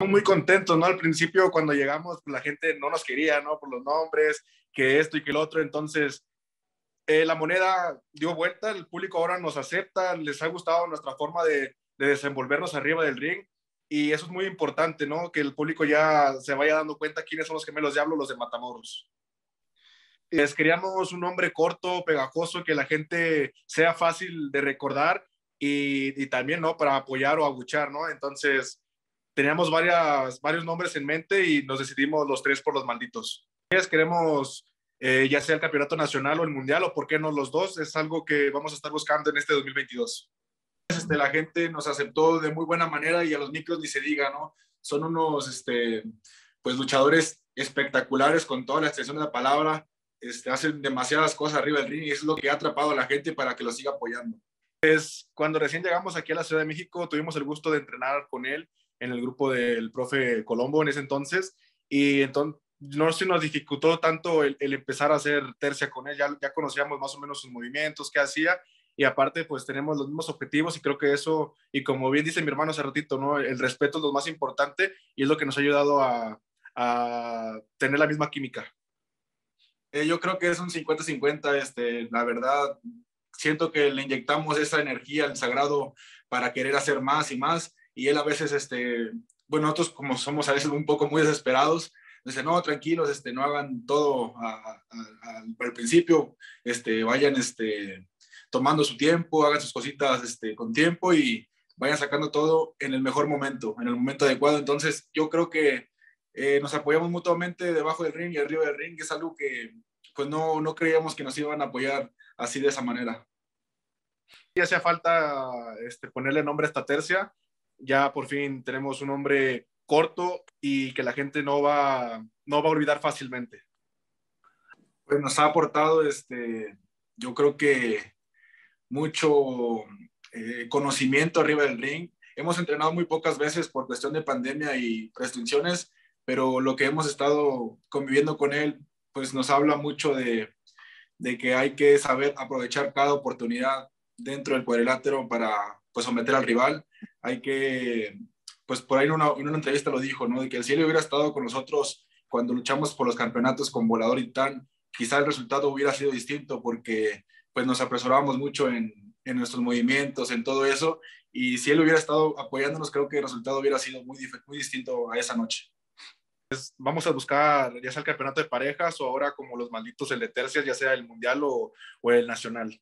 Muy contentos, ¿no? Al principio cuando llegamos, pues la gente no nos quería, ¿no? Por los nombres, que esto y que el otro. Entonces, la moneda dio vuelta, el público ahora nos acepta, les ha gustado nuestra forma de desenvolvernos arriba del ring. Y eso es muy importante, ¿no? Que el público ya se vaya dando cuenta quiénes son los gemelos Diablo, los de Matamoros. Les queríamos un nombre corto, pegajoso, que la gente sea fácil de recordar y también, ¿no? Para apoyar o abuchar, ¿no? Entonces, teníamos varios nombres en mente y nos decidimos los tres por los malditos. Queremos ya sea el campeonato nacional o el mundial, o por qué no los dos, es algo que vamos a estar buscando en este 2022. La gente nos aceptó de muy buena manera y a los micros ni se diga, ¿no? Son unos, pues, luchadores espectaculares con toda la extensión de la palabra, hacen demasiadas cosas arriba del ring y es lo que ha atrapado a la gente para que lo siga apoyando. Cuando recién llegamos aquí a la Ciudad de México, tuvimos el gusto de entrenar con él en el grupo del profe Colombo en ese entonces, y entonces no se nos dificultó tanto el empezar a hacer tercia con él, ya conocíamos más o menos sus movimientos, qué hacía, y aparte pues tenemos los mismos objetivos y creo que eso, y como bien dice mi hermano hace ratito, ¿no? El respeto es lo más importante y es lo que nos ha ayudado a tener la misma química. Yo creo que es un 50-50, la verdad, siento que le inyectamos esa energía al sagrado para querer hacer más y más, y él a veces, bueno, nosotros como somos a veces un poco muy desesperados, dice, no, tranquilos, no hagan todo al principio, vayan tomando su tiempo, hagan sus cositas con tiempo y vayan sacando todo en el mejor momento, en el momento adecuado. Entonces yo creo que nos apoyamos mutuamente debajo del ring y arriba del ring, que es algo que pues no creíamos que nos iban a apoyar así de esa manera. Ya hacía falta ponerle nombre a esta tercia, ya por fin tenemos un nombre corto y que la gente no va a olvidar fácilmente. Pues nos ha aportado, yo creo que mucho conocimiento arriba del ring. Hemos entrenado muy pocas veces por cuestión de pandemia y restricciones, pero lo que hemos estado conviviendo con él, pues nos habla mucho de que hay que saber aprovechar cada oportunidad dentro del cuadrilátero para pues someter al rival. Hay que, pues por ahí en una entrevista lo dijo, ¿no? De que si él hubiera estado con nosotros cuando luchamos por los campeonatos con Volador y Titán, quizá el resultado hubiera sido distinto porque pues nos apresurábamos mucho en nuestros movimientos, en todo eso, y si él hubiera estado apoyándonos, creo que el resultado hubiera sido muy distinto a esa noche. Vamos a buscar ya sea el campeonato de parejas o ahora como los malditos el de tercias, ya sea el mundial o el nacional.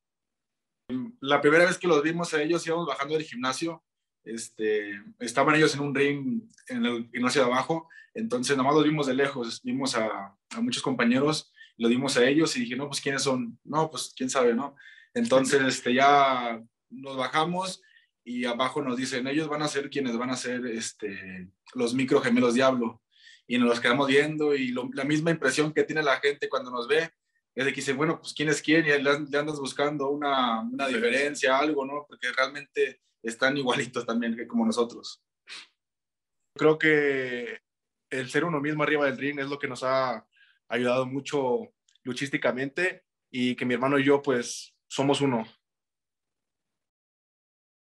La primera vez que los vimos a ellos íbamos bajando del gimnasio, estaban ellos en un ring en el gimnasio de abajo, entonces nomás los vimos de lejos, vimos a muchos compañeros, lo vimos a ellos y dije, no, pues ¿quiénes son? No, pues quién sabe, ¿no? Entonces ya nos bajamos y abajo nos dicen, ellos van a ser quienes van a ser los micro gemelos Diablo. Y nos los quedamos viendo y la misma impresión que tiene la gente cuando nos ve es de que dice, bueno, pues quién es quién y le andas buscando una diferencia, algo, ¿no? Porque realmente están igualitos también que como nosotros. Creo que el ser uno mismo arriba del ring es lo que nos ha ayudado mucho luchísticamente y que mi hermano y yo pues somos uno.